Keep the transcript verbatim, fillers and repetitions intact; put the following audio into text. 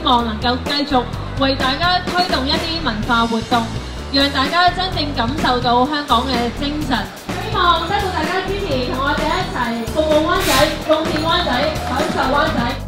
望能夠繼續為大家推動一啲文化活動，讓大家真正感受到香港嘅精神。希望得到大家支持，同我哋一齊服務灣仔，貢獻灣仔，享受灣仔。